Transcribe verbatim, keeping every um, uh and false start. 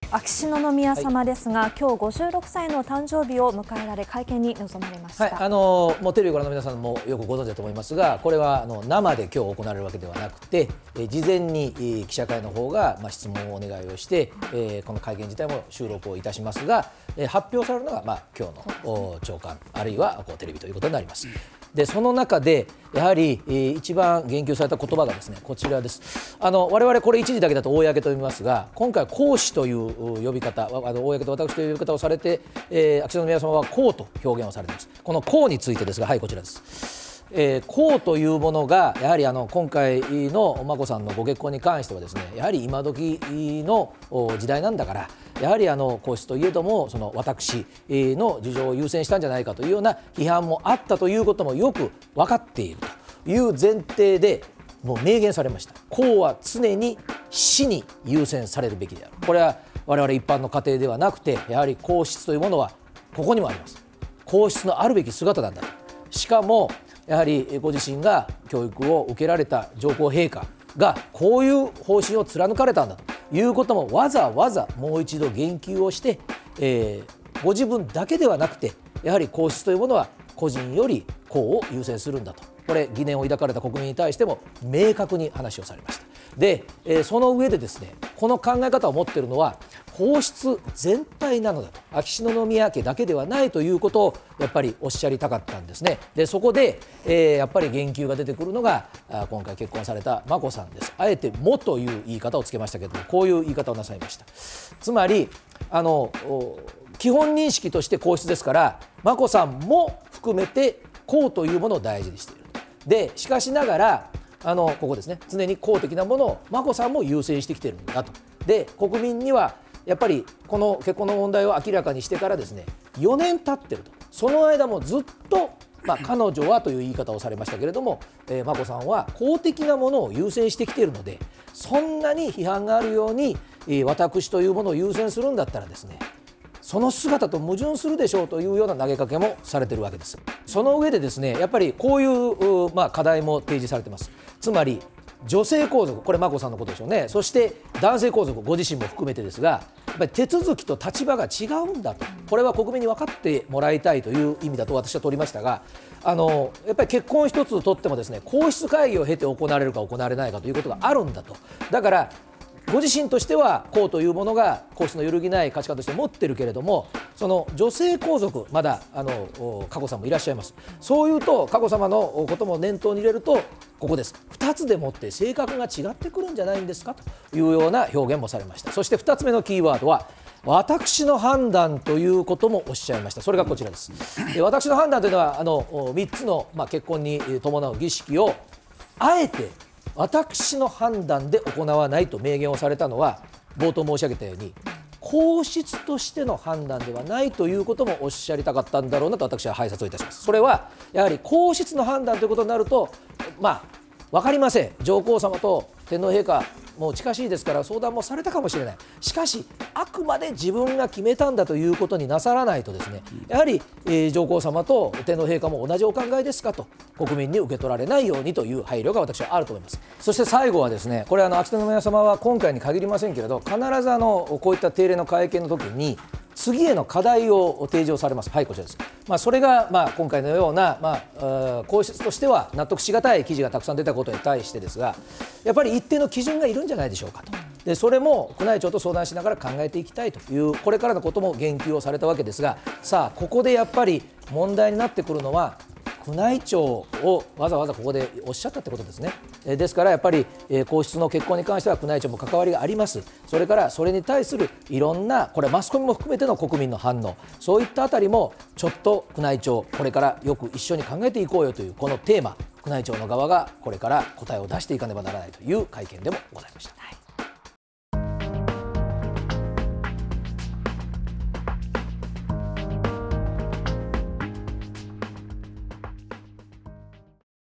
秋篠宮さまですが、はい、今日ごじゅうろくさいの誕生日を迎えられ、会見に臨まれました。 はい、あのもうテレビをご覧の皆さんもよくご存知だと思いますが、これはあの生で今日行われるわけではなくて、え事前に記者会の方が、まあ、質問をお願いをして、えー、この会見自体も収録をいたしますが、えー、発表されるのが、まあ、今日の長官あるいはこうテレビということになります。でその中でやはり、えー、一番言及された言葉がですね、こちらです。あの我々これ一時だけだと公と読みますが、今回皇嗣という呼び方、あの公と私という呼び方をされて、えー、秋篠宮さまは皇と表現をされています。この皇についてですが、はい、こちらです。えー、皇というものがやはりあの今回の眞子さんのご結婚に関してはですね、やはり今時の時代なんだから、やはりあの皇室といえどもその私の事情を優先したんじゃないかというような批判もあったということもよく分かっているという前提でもう明言されました。皇は常に死に優先されるべきである。これは我々一般の家庭ではなくて、やはり皇室というものはここにもあります。皇室のあるべき姿なんだと。しかもやはりご自身が教育を受けられた上皇陛下がこういう方針を貫かれたんだということもわざわざもう一度言及をして、えー、ご自分だけではなくてやはり皇室というものは個人より公を優先するんだと、これ疑念を抱かれた国民に対しても明確に話をされました。で、えー、その上でですね、この考え方を持っているのは皇室全体なのだと、秋篠宮家だけではないということをやっぱりおっしゃりたかったんですね。でそこで、えー、やっぱり言及が出てくるのが今回結婚された眞子さんです。あえてもという言い方をつけましたけれども、こういう言い方をなさいました。つまりあの基本認識として皇室ですから、眞子さんも含めて公というものを大事にしている。でしかしながらあのここですね、常に公的なものを眞子さんも優先してきているんだと。で国民にはやっぱりこの結婚の問題を明らかにしてからですねよねん経ってると。その間もずっと、まあ、彼女はという言い方をされましたけれども、えー、眞子さんは公的なものを優先してきているので、そんなに批判があるように、えー、私というものを優先するんだったらですね、その姿と矛盾するでしょうというような投げかけもされているわけです。その上でですね、やっぱりこういう、まあ、課題も提示されています。つまり女性皇族、これ眞子さんのことでしょうね。そして男性皇族、ご自身も含めてですが、やっぱり手続きと立場が違うんだと、これは国民に分かってもらいたいという意味だと私は取りましたが、あのやっぱり結婚一つとってもですね、皇室会議を経て行われるか行われないかということがあるんだと。だからご自身としては公というものが皇室の揺るぎない価値観として持っているけれども、その女性皇族まだあの佳子さんもいらっしゃいます。そういうと佳子さまのことも念頭に入れると、ここです。ふたつでもって性格が違ってくるんじゃないんですかというような表現もされました。そしてふたつめのキーワードは私の判断ということもおっしゃいました。それがこちらです。で私の判断というのはあのみっつの、まあ、結婚に伴う儀式をあえて私の判断で行わないと明言をされたのは、冒頭申し上げたように皇室としての判断ではないということもおっしゃりたかったんだろうなと私は拝察をいたします。それはやはり皇室の判断ということになると、まあ分かりません。上皇さまと天皇陛下もう近しいですから相談もされたかもしれない。しかしあくまで自分が決めたんだということになさらないとですね、やはり、えー、上皇さまと天皇陛下も同じお考えですかと国民に受け取られないようにという配慮が私はあると思います。そして最後はですね、これあの秋篠宮さまは今回に限りませんけれど、必ずあのこういった定例の会見の時に次への課題を提示をされます。はい、こちらです。まあ、それがまあ今回のような、まあ、皇室としては納得しがたい記事がたくさん出たことに対してですが、やっぱり一定の基準がいるんじゃないでしょうかと。でそれも宮内庁と相談しながら考えていきたいというこれからのことも言及をされたわけですが、さあここでやっぱり問題になってくるのは宮内庁をわざわざここでおっしゃったってことですね。ですからやっぱり皇室の結婚に関しては宮内庁も関わりがあります。それからそれに対するいろんなこれマスコミも含めての国民の反応、そういったあたりもちょっと宮内庁これからよく一緒に考えていこうよというこのテーマ、宮内庁の側がこれから答えを出していかねばならないという会見でもございました。